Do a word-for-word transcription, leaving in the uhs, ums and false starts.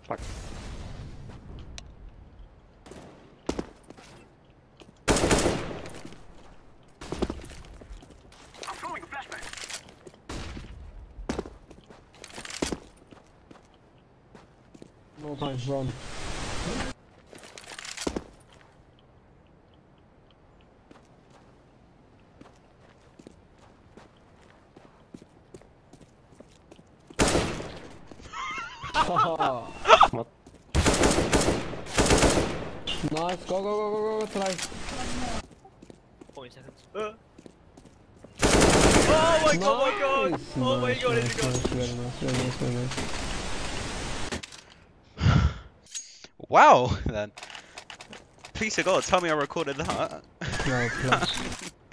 Fuck. I'm throwing a flashbang. No time to run. What? Nice, go, go, go, go, go, try. forty seconds. Uh. Oh my Nice. god, my god! Oh my Nice, god, nice, it's gone. nice, very nice, very nice, very nice. Wow, then. Please to God, tell me I recorded that. No, plus.